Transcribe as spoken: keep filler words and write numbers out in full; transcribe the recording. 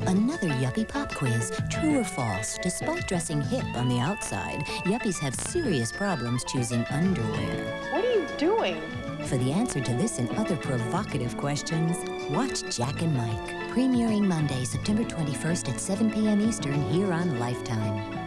Another Yuppie pop quiz. True or false? Despite dressing hip on the outside, Yuppies have serious problems choosing underwear. What are you doing? For the answer to this and other provocative questions, watch Jack and Mike. Premiering Monday, September twenty-first at seven p m Eastern here on Lifetime.